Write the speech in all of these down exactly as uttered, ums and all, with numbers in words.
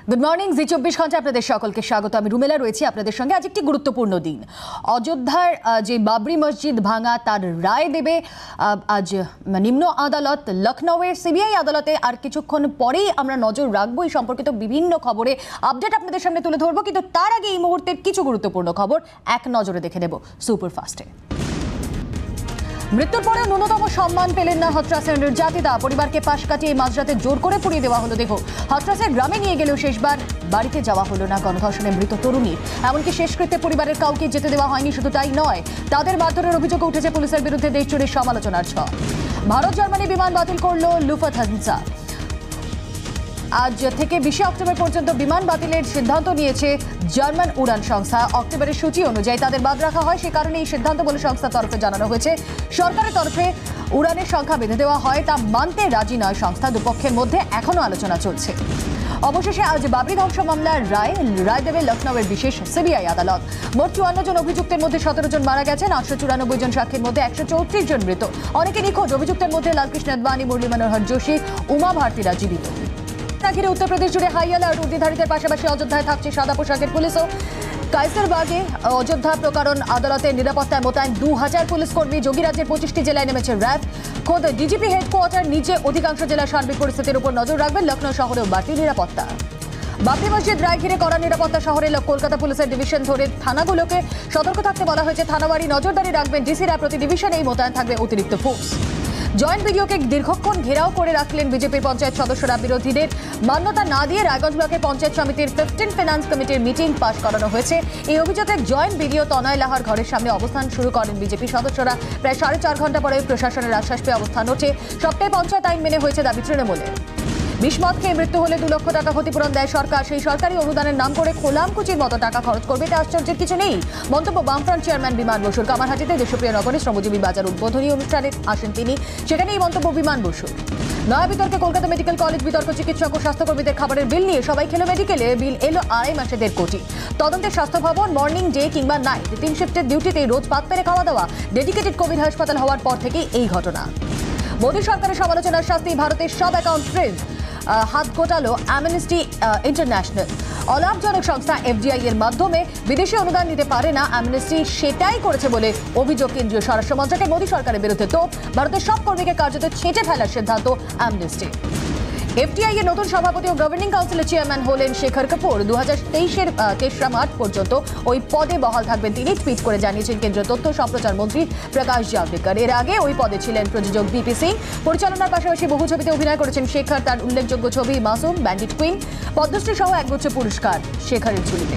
Good morning জি চব্বিশ ঘন্টা আপনাদের সকলকে স্বাগত। আমি রুমেলা রয়েছি আপনাদের সঙ্গে। আজ একটি গুরুত্বপূর্ণ দিন। অযোধ্যার যে বাবরি মসজিদ ভাঙা তার রায় দেবে আজ নিম্ন আদালত লখনউয়ের সিবিআই আদালতে। আর কিছুক্ষণ পরেই আমরা নজর রাখবো এই সম্পর্কিত বিভিন্ন খবরে, আপডেট আপনাদের সামনে তুলে ধরবো। কিন্তু তার আগে এই মুহূর্তের কিছু গুরুত্বপূর্ণ খবর এক নজরে দেখে নেব সুপারফাস্টে। মৃত্যুর পরে ন্যূনতম সম্মান পেলেন না হাথরাসের নির্যাতিতা। পরিবারকে পাশ কাটিয়ে মাঝরাতে জোর করে পুড়িয়ে দেওয়া হলো দেহ। হাথরাসের গ্রামে নিয়ে গেলেও শেষবার বাড়িতে যাওয়া হলো না গণধর্ষণে মৃত তরুণীর। এমনকি শেষকৃত্যে পরিবারের কাউকে যেতে দেওয়া হয়নি। শুধু তাই নয়, তাদের মারধরের অভিযোগ উঠেছে পুলিশের বিরুদ্ধে। দেশ জুড়ে সমালোচনার ঝড়। ভারত জার্মানি বিমান বাতিল করল লুফথানসা। আজ থেকে বিশে অক্টোবর পর্যন্ত বিমান বাতিলের সিদ্ধান্ত নিয়েছে জার্মান উড়ান সংস্থা। অক্টোবরের সূচি অনুযায়ী তাদের বাদ রাখা হয়, সে কারণে এই সিদ্ধান্ত বলে সংস্থার তরফে জানানো হয়েছে। সরকারের তরফে উড়ানের সংখ্যা বেঁধে দেওয়া হয়, তা মানতে রাজি নয় সংস্থা। দুপক্ষের মধ্যে এখনো আলোচনা চলছে। অবশেষে আজ বাবরি ধ্বংস মামলার রায় রায় দেবে লখনউয়ের বিশেষ সিবিআই আদালত। মোট চুয়ান্ন জন অভিযুক্তের মধ্যে সতেরো জন মারা গেছেন। আটশো চুরানব্বই জন সাক্ষীর মধ্যে একশো চৌত্রিশ জন মৃত। অনেকে নিখোঁজ। অভিযুক্তের মধ্যে লালকৃষ্ণ আদবানি, মুরলী মনোহর যোশী, উমা ভারতীরা জীবিত। ঘিরে উত্তরপ্রদেশ জুড়ে হাই অ্যালার্ট। উর্দিধারীদের পাশাপাশি অযোধ্যায় থাকছে সাদা পোশাকের পুলিশও। কাইসারবাগে অযোধ্যা প্রকরণ আদালতের নিরাপত্তায় মোতায়েন দু হাজার পুলিশ কর্মী। যোগীরাজ্যের পঁচিশটি জেলায় নেমেছে র্যাব। খোদ ডিজিপি হেডকোয়ার্টার নিজে অধিকাংশ জেলার সার্বিক পরিস্থিতির উপর নজর রাখবেন। লখনৌ শহরেও বাড়তি নিরাপত্তা। বাবরি মসজিদ রায় ঘিরে কড়া নিরাপত্তা শহরে। কলকাতা পুলিশের ডিভিশন ধরে থানাগুলোকে সতর্ক থাকতে বলা হয়েছে। থানাবাড়ি নজরদারি রাখবেন ডিসিরা। প্রতি ডিভিশনেই মোতায়েন থাকবে অতিরিক্ত ফোর্স। জয়েন্ট ভিডিওকে দীর্ঘক্ষণ ঘেরাও করে রাখলেন বিজেপির পঞ্চায়েত সদস্যরা। বিরোধীদের মান্যতা না দিয়ে রায়গঞ্জ ব্লকের পঞ্চায়েত সমিতির ফিফটিন ফিনান্স কমিটির মিটিং পাশ করানো হয়েছে। এই অভিযোগে জয়েন্ট ভিডিও তনয় লাহার ঘরের সামনে অবস্থান শুরু করেন বিজেপি সদস্যরা। প্রায় সাড়ে চার ঘন্টা পরে প্রশাসনের আশ্বাস পেয়ে অবস্থান ওঠে। সবটাই পঞ্চায়েত আইন মেনে হয়েছে দাবি তৃণমূলের। বিষমদ খেয়ে মৃত্যু হলে দু লক্ষ টাকা ক্ষতিপূরণ দেয় সরকার। সেই সরকারি অনুদানের নাম করে খোলামকুচির মতো টাকা খরচ করবে, এটা আশ্চর্যের কিছু নেই। মন্তব্য বামফ্রন্ট চেয়ারম্যান বিমান বসুর। কামারহাটিতে দেশপ্রিয় নগরে শ্রমজীবী বাজার উদ্বোধনী অনুষ্ঠানে আসেন তিনি। সেখানে এই মন্তব্য বিমান বসুর। নয়া বিতর্কে কলকাতা মেডিকেল কলেজ বিতর্ক। চিকিৎসক ও স্বাস্থ্যকর্মীদের খাবারের বিল নিয়ে সবাই খেলো মেডিকেলে। বিল এলো আড়াই মাসে দেড় কোটি। তদন্তে স্বাস্থ্য ভবন। মর্নিং, ডে কিংবা নাইট তিন শিফটের ডিউটিতে রোজ পাত পেরে খাওয়া দাওয়া। ডেডিকেটেড কোভিড হাসপাতাল হওয়ার পর থেকেই এই ঘটনা। মোদী সরকারের সমালোচনার শাস্তি। ভারতের সব অ্যাকাউন্ট ফ্রিজ। হাত গোটালো অ্যামনেস্টি ইন্টারন্যাশনাল। অলাভজনক সংস্থা এফডিআই এর মাধ্যমে বিদেশি অনুদান নিতে পারে না অ্যামনেস্টি, সেটাই করেছে বলে অভিযোগ কেন্দ্রীয় স্বরাষ্ট্র মন্ত্রকের। মোদী সরকারের বিরুদ্ধে তোপ। ভারতের সব কর্মীকে কার্যত ছেঁটে ফেলার সিদ্ধান্ত অ্যামনেস্টি। এফটিআই এর নতুন সভাপতি ও গভর্নিং কাউন্সিলের চেয়ারম্যান হলেন শেখর কাপুর। দু হাজার তেইশের তেসরা মার্চ পর্যন্ত ওই পদে বহাল থাকবেন তিনি। টুইট করে জানিয়েছেন কেন্দ্রীয় তথ্য সম্প্রচার মন্ত্রী প্রকাশ জাভড়েকর। এর আগে ওই পদে ছিলেন প্রযোজক বিপি সিং। পরিচালনার পাশাপাশি বহু ছবিতে অভিনয় করেছেন শেখর। তার উল্লেখযোগ্য ছবি মাসুম, ব্যান্ডিট কুইন, পদ্মশ্রী সহ একগুচ্ছ পুরস্কার শেখরের ঝুলিতে।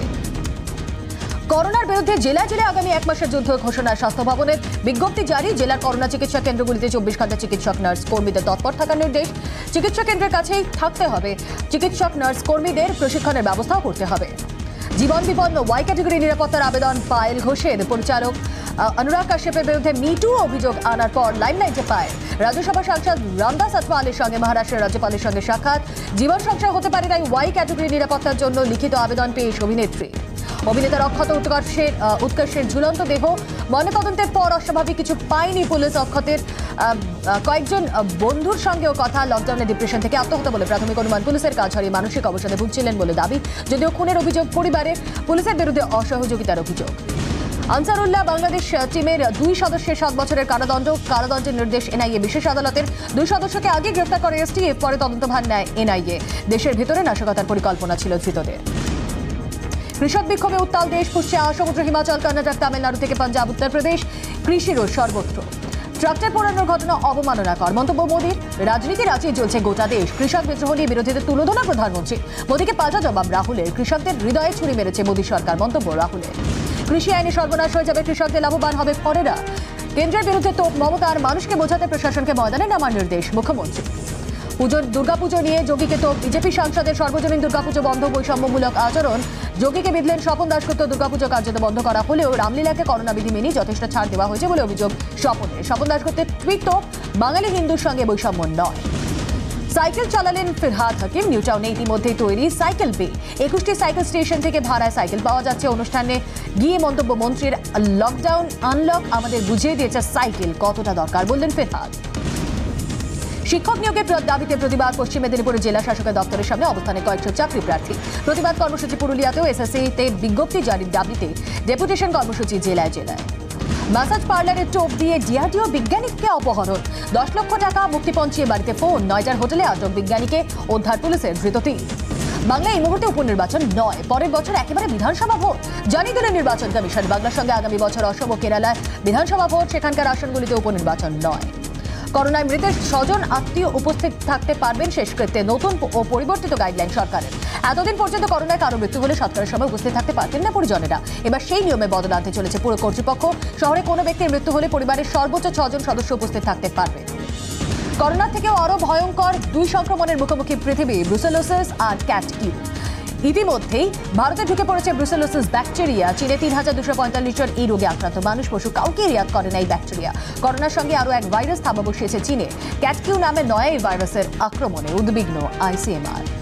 করোনার বিরুদ্ধে জেলায় জেলায় আগামী এক মাসের যুদ্ধ ঘোষণা। স্বাস্থ্য ভবনের বিজ্ঞপ্তি জারি। জেলার করোনা চিকিৎসা কেন্দ্রগুলিতে চব্বিশ ঘন্টা চিকিৎসক নার্স কর্মীদের তৎপর থাকার নির্দেশ। চিকিৎসা কেন্দ্রের কাছেই থাকতে হবে। চিকিৎসক নার্স কর্মীদের প্রশিক্ষণের ব্যবস্থাও করতে হবে। জীবন বিপন্ন ওয়াই ক্যাটাগরি নিরাপত্তার আবেদন পায়েল ঘোষের। পরিচালক অনুরাগ কাশ্যপের বিরুদ্ধে মিটু অভিযোগ আনার পর লাইমলাইটে পায়। রাজ্যসভা সাংসদ রামদাস আথওয়ালের সঙ্গে মহারাষ্ট্রের রাজ্যপালের সঙ্গে সাক্ষাৎ। জীবন সংশয় হতে পারে তাই ওয়াই ক্যাটাগরি নিরাপত্তার জন্য লিখিত আবেদন পেশ অভিনেত্রী। অভিনেতার অক্ষত উৎকর্ষের উৎকর্ষের ঝুলন্ত দেহ। ময়নাতদন্তের পর অস্বাভাবিক কিছু পায়নি পুলিশ। অক্ষতের কয়েকজন বন্ধুর সঙ্গেও কথা। লকডাউনে ডিপ্রেশন থেকে আত্মহত্যা বলে প্রাথমিক অনুমান। পুলিশের কাজ হারিয়ে মানসিক অবসাদে ভুগছিলেন বলে দাবি। যদিও খুনের অভিযোগ পরিবারের। পুলিশের বিরুদ্ধে অসহযোগিতার অভিযোগ। আনসারুল্লাহ বাংলাদেশ টিমের দুই সদস্যের সাত বছরের কারাদণ্ড। কারাদণ্ডের নির্দেশ এনআইএ বিশেষ আদালতের। দুই সদস্যকে আগে গ্রেফতার করে এসটিএফ, পরে তদন্তভার নেয় এনআইএ। দেশের ভেতরে নাশকতার পরিকল্পনা ছিল ধৃতদের। কৃষক বিক্ষোভে উত্তাল দেশ। ফুসছে সমুদ্র, হিমাচল, কর্ণাটক, তামিলনাড়ু থেকে পাঞ্জাব, উত্তরপ্রদেশ। কৃষিরও সর্বত্র। ট্রাক্টর পোড়ানোর ঘটনা অবমাননাকর। মন্তব্য মোদীর। রাজনীতি রাঁচিয়ে চলছে গোটা দেশ। কৃষক বিদ্রোহ নিয়ে বিরোধীদের তুলোধনা প্রধানমন্ত্রী। মোদীকে পাল্টা জবাব রাহুলের। কৃষকদের হৃদয়ে ছুরি মেরেছে মোদী সরকার। মন্তব্য রাহুলের। কৃষি আইনে সর্বনাশ হয়ে যাবে, কৃষকদের লাভবান হবে পরেরা। কেন্দ্রের বিরুদ্ধে তোপ মমতার। মানুষকে বোঝাতে প্রশাসনকে ময়দানে নামার নির্দেশ মুখ্যমন্ত্রী। পুজোর দুর্গাপুজো নিয়ে যোগীকে তো বিজেপি সাংসদের। সর্বজনীন দুর্গাপুজো বন্ধ, বৈষম্যমূলক আচরণ। যোগীকে বিধলেন স্বপন দাশগুপ্ত। দুর্গাপুজো কার্যত বন্ধ করা হলেও রামলীলাকে করোনা বিধি মেনে যথেষ্ট ছাড় দেওয়া হয়েছে বলে অভিযোগ স্বপনের। স্বপন দাশগুপ্তের টুইট তো বাঙালি হিন্দুর সঙ্গে বৈষম্য নয়। সাইকেল চালালেন ফিরহাদ হাকিম। নিউ টাউনে ইতিমধ্যেই তৈরি সাইকেল বে। একুশটি সাইকেল স্টেশন থেকে ভাড়ায় সাইকেল পাওয়া যাচ্ছে। অনুষ্ঠানে গিয়ে মন্তব্য মন্ত্রীর। লকডাউন আনলক আমাদের বুঝিয়ে দিয়েছে সাইকেল কতটা দরকার, বললেন ফিরহাদ। শিক্ষক নিয়োগের দাবিতে প্রতিবাদ পশ্চিম মেদিনীপুরের জেলা শাসকের দপ্তরের সামনে অবস্থানে কয়েকশো চাকরি প্রার্থী। প্রতিবাদ কর্মসূচি পুরুলিয়াতেও এসএসসিতে বিজ্ঞপ্তি জারির দাবিতে ডেপুটেশন কর্মসূচি জেলায় জেলায়। ম্যাসাজ পার্লারের টোপ দিয়ে ডিআরডিও বিজ্ঞানীকে অপহরণ, দশ লক্ষ টাকা মুক্তিপণ চেয়ে বাড়িতে ফোন, নয়টার হোটেলে আটক বিজ্ঞানীকে উদ্ধার পুলিশের ধৃত তিন। বাংলা এই মুহূর্তে উপনির্বাচন নয়, পরের বছর একেবারে বিধানসভা ভোট জানিয়ে দিলেন নির্বাচন কমিশন। বাংলার সঙ্গে আগামী বছর অসম ও কেরালায় বিধানসভা ভোট, সেখানকার আসনগুলিতে উপনির্বাচন নয়। করোনায় মৃতের স্বজন আত্মীয় উপস্থিত থাকতে পারবেন শেষকৃত্যে, নতুন ও পরিবর্তিত গাইডলাইন সরকারের। এতদিন পর্যন্ত করোনায় কারো মৃত্যু হলে সৎকারের সময় উপস্থিত থাকতে পারতেন না পরিজনেরা। এবার সেই নিয়মে বদল আনতে চলেছে পুরো কর্তৃপক্ষ। শহরে কোনো ব্যক্তির মৃত্যু হলে পরিবারের সর্বোচ্চ ছজন সদস্য উপস্থিত থাকতে পারবে। করোনা থেকেও আরো ভয়ঙ্কর দুই সংক্রমণের মুখোমুখি পৃথিবী, ব্রুসেলোসিস আর ক্যাট কিউ। ইতিমধ্যেই ভারতে ঢুকে পড়েছে ব্রুসেলোসিস ব্যাকটেরিয়া। চীনে তিন হাজার দুশো পঁয়তাল্লিশ জন এই রোগে আক্রান্ত মানুষ, পশু কাউকে রিয়াক্ট করে না এই ব্যাকটেরিয়া। করোনার সঙ্গে আরও এক ভাইরাস থাবা বসিয়েছে চীনে। ক্যাট কিউ নামে নয় এই ভাইরাসের আক্রমণে উদ্বিগ্ন আইসিএমআর।